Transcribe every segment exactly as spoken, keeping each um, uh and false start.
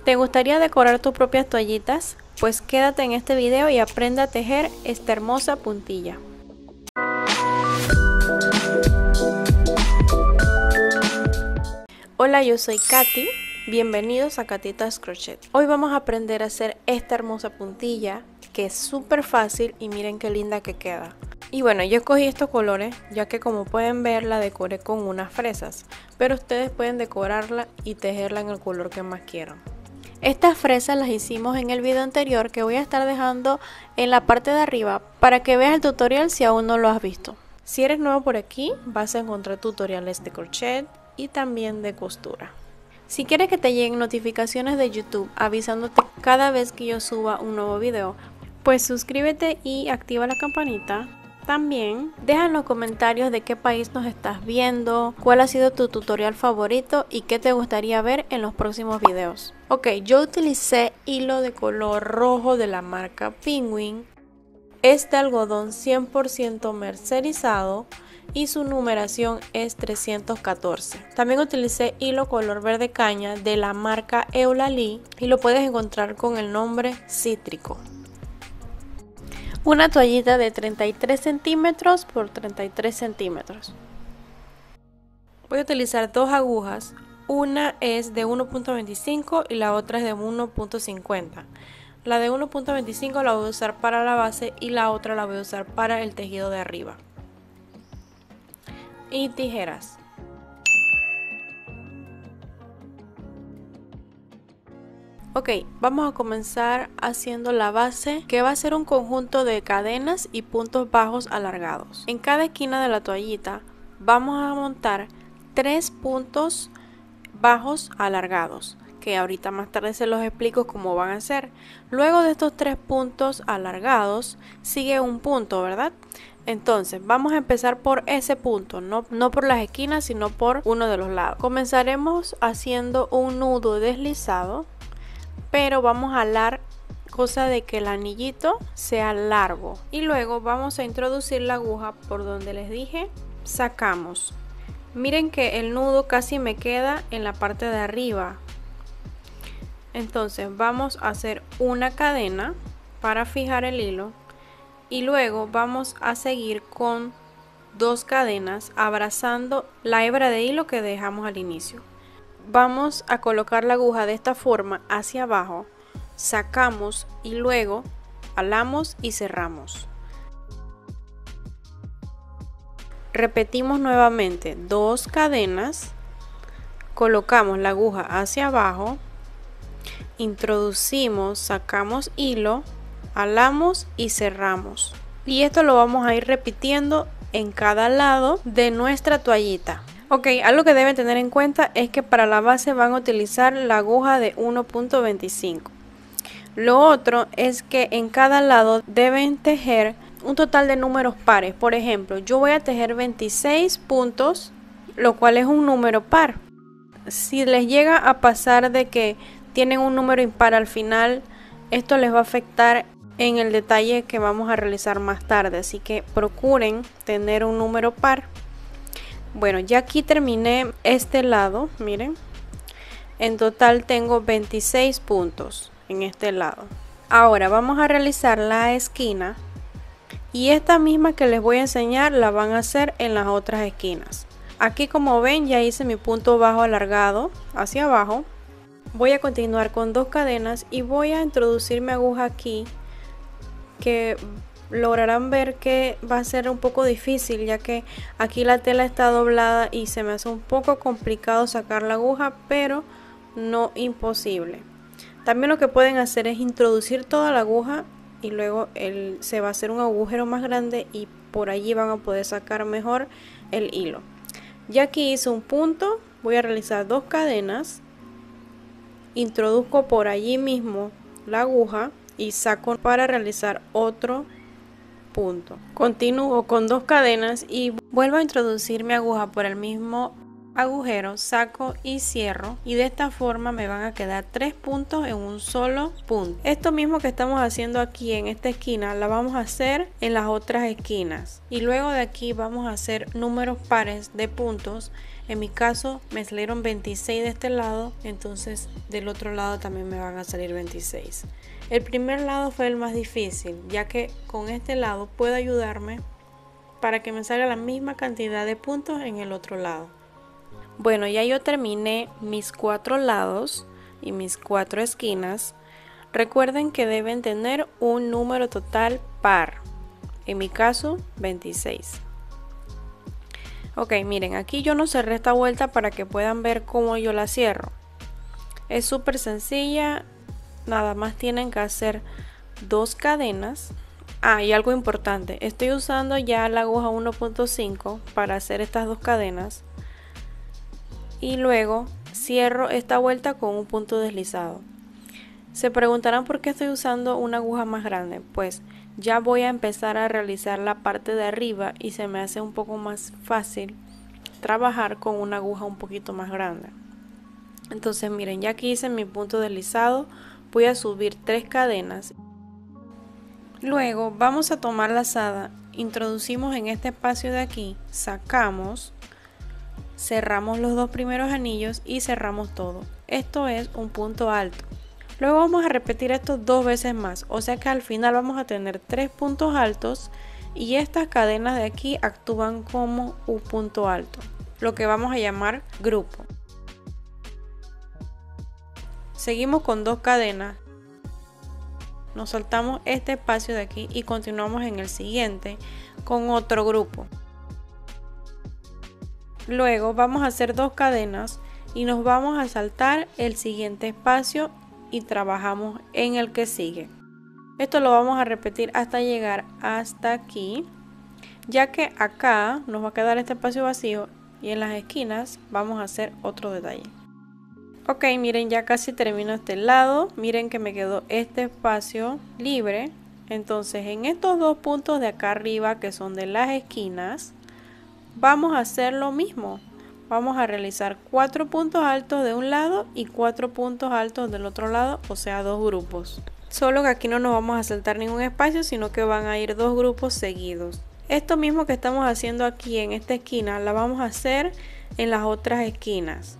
¿Te gustaría decorar tus propias toallitas? Pues quédate en este video y aprende a tejer esta hermosa puntilla. Hola, yo soy Katy, bienvenidos a Katitas Crochet. Hoy vamos a aprender a hacer esta hermosa puntilla que es súper fácil y miren qué linda que queda. Y bueno, yo escogí estos colores ya que como pueden ver la decoré con unas fresas, pero ustedes pueden decorarla y tejerla en el color que más quieran. Estas fresas las hicimos en el video anterior que voy a estar dejando en la parte de arriba para que veas el tutorial si aún no lo has visto. Si eres nuevo por aquí vas a encontrar tutoriales de crochet y también de costura. Si quieres que te lleguen notificaciones de YouTube avisándote cada vez que yo suba un nuevo video, pues suscríbete y activa la campanita. También deja en los comentarios de qué país nos estás viendo, cuál ha sido tu tutorial favorito y qué te gustaría ver en los próximos videos. Ok, yo utilicé hilo de color rojo de la marca Penguin. Este algodón cien por ciento mercerizado y su numeración es trescientos catorce. También utilicé hilo color verde caña de la marca Eulalie y lo puedes encontrar con el nombre cítrico. Una toallita de treinta y tres centímetros por treinta y tres centímetros. Voy a utilizar dos agujas, una es de uno punto veinticinco y la otra es de uno punto cincuenta. La de uno punto veinticinco la voy a usar para la base y la otra la voy a usar para el tejido de arriba. Y tijeras. Ok, vamos a comenzar haciendo la base, que va a ser un conjunto de cadenas y puntos bajos alargados. En cada esquina de la toallita vamos a montar tres puntos bajos alargados, que ahorita más tarde se los explico cómo van a ser. Luego de estos tres puntos alargados sigue un punto, ¿verdad? Entonces vamos a empezar por ese punto, no, no por las esquinas, sino por uno de los lados. Comenzaremos haciendo un nudo deslizado, pero vamos a alar, cosa de que el anillito sea largo, y luego vamos a introducir la aguja por donde les dije, sacamos. Miren que el nudo casi me queda en la parte de arriba, entonces vamos a hacer una cadena para fijar el hilo y luego vamos a seguir con dos cadenas abrazando la hebra de hilo que dejamos al inicio. Vamos a colocar la aguja de esta forma hacia abajo, sacamos y luego alamos y cerramos. Repetimos nuevamente dos cadenas, colocamos la aguja hacia abajo, introducimos, sacamos hilo, alamos y cerramos. Y esto lo vamos a ir repitiendo en cada lado de nuestra toallita. Ok, algo que deben tener en cuenta es que para la base van a utilizar la aguja de uno punto veinticinco. Lo otro es que en cada lado deben tejer un total de números pares. Por ejemplo, yo voy a tejer veintiséis puntos, lo cual es un número par. Si les llega a pasar de que tienen un número impar al final, esto les va a afectar en el detalle que vamos a realizar más tarde. Así que procuren tener un número par. Bueno, ya aquí terminé este lado, miren. En total tengo veintiséis puntos en este lado. Ahora vamos a realizar la esquina. Y esta misma que les voy a enseñar la van a hacer en las otras esquinas. Aquí como ven ya hice mi punto bajo alargado hacia abajo. Voy a continuar con dos cadenas y voy a introducir mi aguja aquí, que lograrán ver que va a ser un poco difícil ya que aquí la tela está doblada y se me hace un poco complicado sacar la aguja, pero no imposible. También lo que pueden hacer es introducir toda la aguja y luego el, se va a hacer un agujero más grande y por allí van a poder sacar mejor el hilo. Ya aquí hice un punto, voy a realizar dos cadenas, introduzco por allí mismo la aguja y saco para realizar otro punto. Continúo con dos cadenas y vuelvo a introducir mi aguja por el mismo agujero, saco y cierro, y de esta forma me van a quedar tres puntos en un solo punto. Esto mismo que estamos haciendo aquí en esta esquina la vamos a hacer en las otras esquinas, y luego de aquí vamos a hacer números pares de puntos. En mi caso me salieron veintiséis de este lado, entonces del otro lado también me van a salir veintiséis. El primer lado fue el más difícil, ya que con este lado puedo ayudarme para que me salga la misma cantidad de puntos en el otro lado. Bueno, ya yo terminé mis cuatro lados y mis cuatro esquinas. Recuerden que deben tener un número total par, en mi caso veintiséis. Ok, miren, aquí yo no cerré esta vuelta para que puedan ver cómo yo la cierro. Es súper sencilla, nada más tienen que hacer dos cadenas. Ah, y algo importante, estoy usando ya la aguja uno punto cinco para hacer estas dos cadenas. Y luego cierro esta vuelta con un punto deslizado. Se preguntarán por qué estoy usando una aguja más grande. Pues ya voy a empezar a realizar la parte de arriba y se me hace un poco más fácil trabajar con una aguja un poquito más grande. Entonces miren, ya aquí hice mi punto deslizado, voy a subir tres cadenas. Luego vamos a tomar la lazada, introducimos en este espacio de aquí, sacamos, cerramos los dos primeros anillos y cerramos todo. Esto es un punto alto. Luego vamos a repetir esto dos veces más, o sea que al final vamos a tener tres puntos altos y estas cadenas de aquí actúan como un punto alto, lo que vamos a llamar grupo. Seguimos con dos cadenas, nos saltamos este espacio de aquí y continuamos en el siguiente con otro grupo. Luego vamos a hacer dos cadenas y nos vamos a saltar el siguiente espacio y trabajamos en el que sigue. Esto lo vamos a repetir hasta llegar hasta aquí, ya que acá nos va a quedar este espacio vacío y en las esquinas vamos a hacer otro detalle. Ok, miren, ya casi termino este lado. Miren que me quedó este espacio libre. Entonces en estos dos puntos de acá arriba, que son de las esquinas, vamos a hacer lo mismo. Vamos a realizar cuatro puntos altos de un lado y cuatro puntos altos del otro lado, o sea, dos grupos. Solo que aquí no nos vamos a saltar ningún espacio, sino que van a ir dos grupos seguidos. Esto mismo que estamos haciendo aquí en esta esquina, la vamos a hacer en las otras esquinas.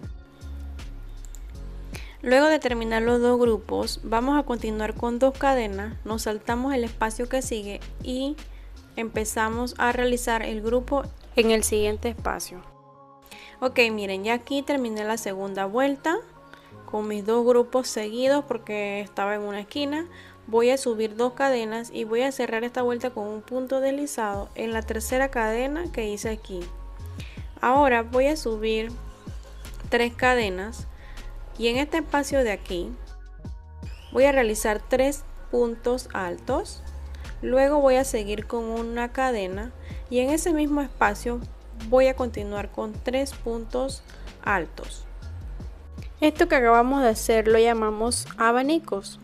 Luego de terminar los dos grupos, vamos a continuar con dos cadenas, nos saltamos el espacio que sigue y empezamos a realizar el grupo en el siguiente espacio. Ok, miren, ya aquí terminé la segunda vuelta con mis dos grupos seguidos porque estaba en una esquina. Voy a subir dos cadenas y voy a cerrar esta vuelta con un punto deslizado en la tercera cadena que hice aquí. Ahora voy a subir tres cadenas y en este espacio de aquí voy a realizar tres puntos altos. Luego voy a seguir con una cadena y en ese mismo espacio voy a continuar con tres puntos altos. Esto que acabamos de hacer lo llamamos abanicos.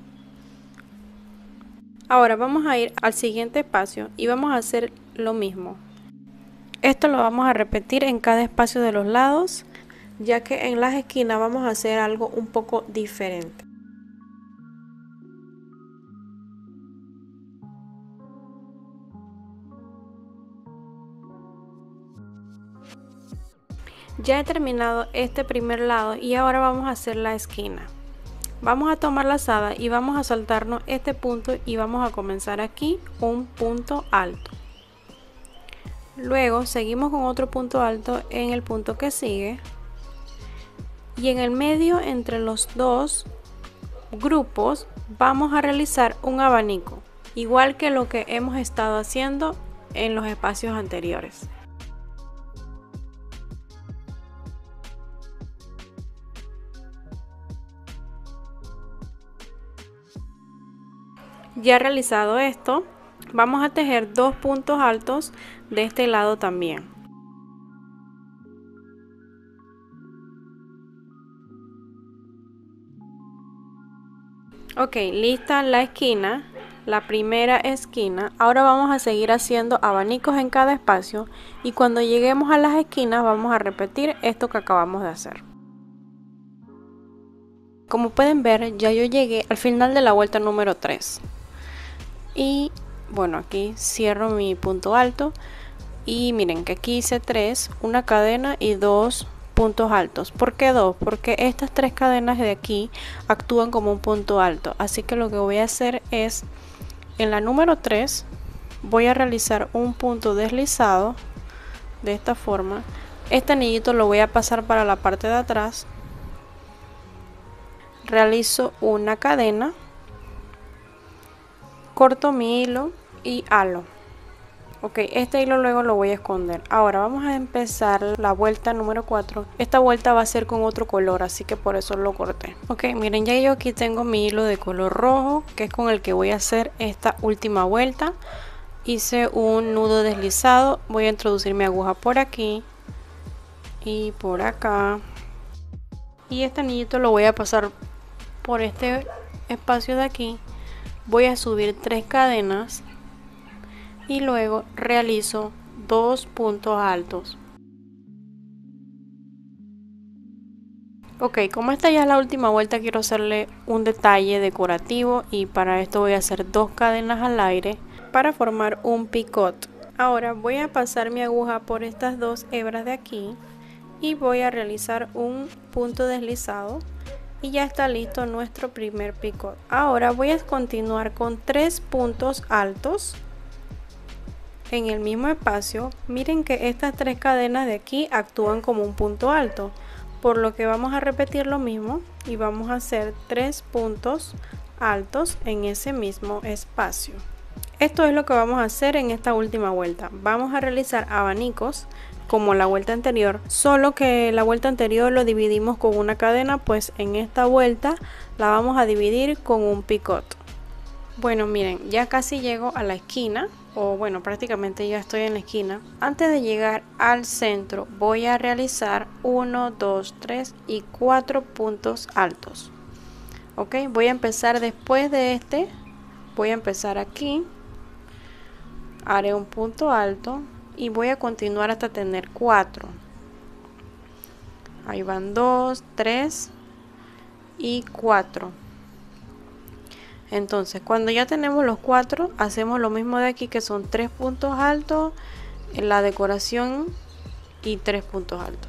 Ahora vamos a ir al siguiente espacio y vamos a hacer lo mismo. Esto lo vamos a repetir en cada espacio de los lados, ya que en las esquinas vamos a hacer algo un poco diferente. Ya he terminado este primer lado y ahora vamos a hacer la esquina. Vamos a tomar la lazada y vamos a saltarnos este punto y vamos a comenzar aquí un punto alto. Luego seguimos con otro punto alto en el punto que sigue y en el medio entre los dos grupos vamos a realizar un abanico, igual que lo que hemos estado haciendo en los espacios anteriores. Ya realizado esto, vamos a tejer dos puntos altos de este lado también. Ok, lista la esquina. la primera esquina. Ahora vamos a seguir haciendo abanicos en cada espacio y cuando lleguemos a las esquinas vamos a repetir esto que acabamos de hacer. Como pueden ver, ya yo llegué al final de la vuelta número tres y bueno, aquí cierro mi punto alto y miren que aquí hice tres, una cadena y dos puntos altos. ¿Por qué dos? Porque estas tres cadenas de aquí actúan como un punto alto, así que lo que voy a hacer es en la número tres voy a realizar un punto deslizado de esta forma. Este anillito lo voy a pasar para la parte de atrás, realizo una cadena, corto mi hilo y halo. Ok, este hilo luego lo voy a esconder. Ahora vamos a empezar la vuelta número cuatro. Esta vuelta va a ser con otro color, así que por eso lo corté. Ok, miren, ya yo aquí tengo mi hilo de color rojo, que es con el que voy a hacer esta última vuelta. Hice un nudo deslizado, voy a introducir mi aguja por aquí y por acá. Y este anillito lo voy a pasar por este espacio de aquí. Voy a subir tres cadenas y luego realizo dos puntos altos. Ok, como esta ya es la última vuelta, quiero hacerle un detalle decorativo y para esto voy a hacer dos cadenas al aire para formar un picot. Ahora voy a pasar mi aguja por estas dos hebras de aquí y voy a realizar un punto deslizado y ya está listo nuestro primer picot. Ahora voy a continuar con tres puntos altos en el mismo espacio. Miren que estas tres cadenas de aquí actúan como un punto alto, por lo que vamos a repetir lo mismo y vamos a hacer tres puntos altos en ese mismo espacio. Esto es lo que vamos a hacer en esta última vuelta. Vamos a realizar abanicos como la vuelta anterior, solo que la vuelta anterior lo dividimos con una cadena, pues en esta vuelta la vamos a dividir con un picot. Bueno, miren, ya casi llego a la esquina, o bueno, prácticamente ya estoy en la esquina. Antes de llegar al centro voy a realizar uno, dos, tres y cuatro puntos altos. Ok, voy a empezar después de este, voy a empezar aquí, haré un punto alto y voy a continuar hasta tener cuatro. Ahí van dos, tres y cuatro. Entonces cuando ya tenemos los cuatro, hacemos lo mismo de aquí, que son tres puntos altos en la decoración y tres puntos altos.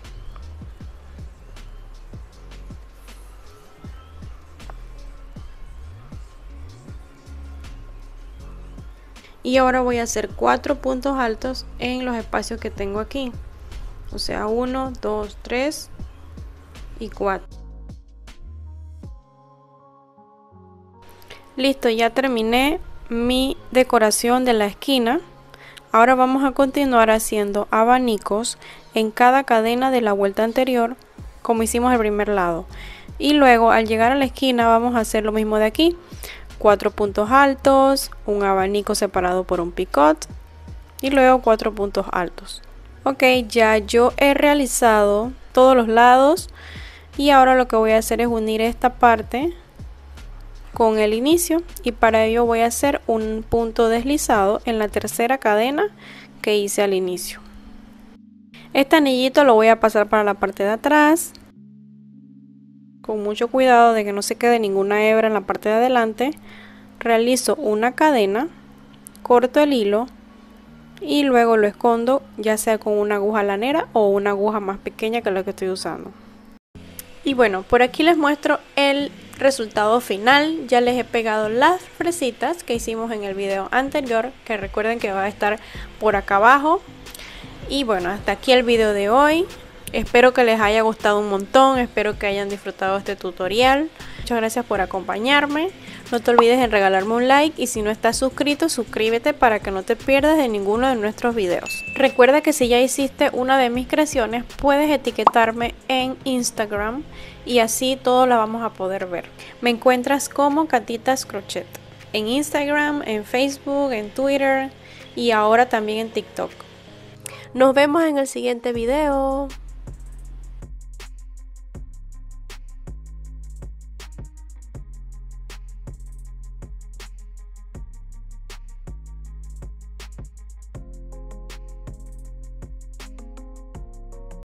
Y ahora voy a hacer cuatro puntos altos en los espacios que tengo aquí, o sea, uno, dos, tres y cuatro. Listo, ya terminé mi decoración de la esquina. Ahora vamos a continuar haciendo abanicos en cada cadena de la vuelta anterior, como hicimos el primer lado. Y luego al llegar a la esquina vamos a hacer lo mismo de aquí. Cuatro puntos altos, un abanico separado por un picot y luego cuatro puntos altos. Ok, ya yo he realizado todos los lados y ahora lo que voy a hacer es unir esta parte con el inicio y para ello voy a hacer un punto deslizado en la tercera cadena que hice al inicio. Este anillito lo voy a pasar para la parte de atrás con mucho cuidado de que no se quede ninguna hebra en la parte de adelante. Realizo una cadena, corto el hilo y luego lo escondo, ya sea con una aguja lanera o una aguja más pequeña que la que estoy usando. Y bueno, por aquí les muestro el resultado final. Ya les he pegado las fresitas que hicimos en el video anterior, que recuerden que va a estar por acá abajo. Y bueno, hasta aquí el video de hoy. Espero que les haya gustado un montón, espero que hayan disfrutado este tutorial. Muchas gracias por acompañarme. No te olvides en regalarme un like y si no estás suscrito, suscríbete para que no te pierdas de ninguno de nuestros videos. Recuerda que si ya hiciste una de mis creaciones, puedes etiquetarme en Instagram y así todos la vamos a poder ver. Me encuentras como Catitas Crochet en Instagram, en Facebook, en Twitter y ahora también en TikTok. Nos vemos en el siguiente video.